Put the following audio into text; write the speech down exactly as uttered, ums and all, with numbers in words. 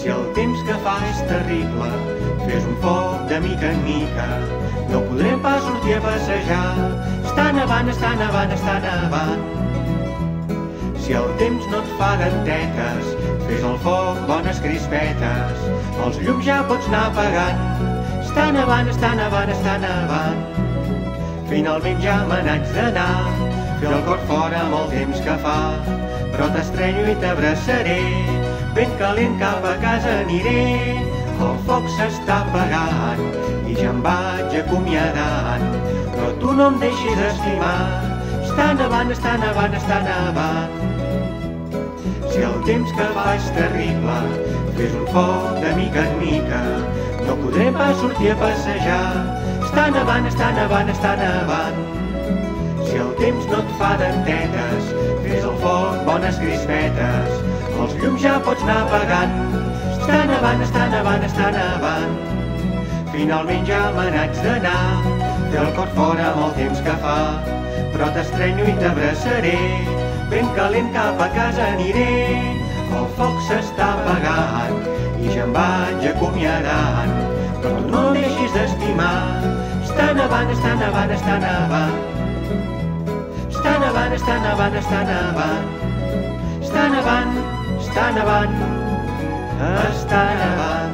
Si el temps que fa és terrible, fes un foc de mica en mica. No podrem pas sortir a passejar. Està nevant, està nevant, està nevant. Si el temps no et fa dentetes, fes al foc bones crispetes. Els llums ja pots anar apagant. Està nevant, està nevant, està nevant. Finalment ja me n'haig d'anar, fer el cor fora amb el temps que fa. Però t'estrenyo i t'abraçaré, ben calent cap a casa aniré. El foc s'està apagant i ja em vaig acomiadant, però tu no em deixis d'estimar. Està nevant, està nevant, està nevant. Si el temps que fa és terrible, fes un foc de mica en mica. No podrem pas sortir a passejar. Està nevant, està nevant, està nevant. Si el temps no et fa dentetes, fes el foc bones crispetes. Els llums ja pots anar apagant. Està nevant, està nevant, està nevant. Finalment ja me n'haig d'anar, fer el cor fora amb el temps que fa. Però t'estrenyo i t'abraçaré, ben calent cap a casa aniré. El foc s'està apagant i ja em vaig acomiadant, però tu no em deixis d'estimar. Està nevant, està nevant, està nevant. Està nevant, està nevant, està nevant. Està nevant, està nevant, està nevant.